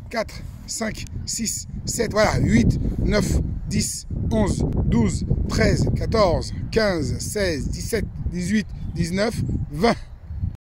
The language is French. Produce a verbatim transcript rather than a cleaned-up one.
quatre, cinq, six, sept, voilà, huit, neuf, dix, onze, douze, treize, quatorze, quinze, seize, dix-sept, dix-huit, dix-neuf, vingt.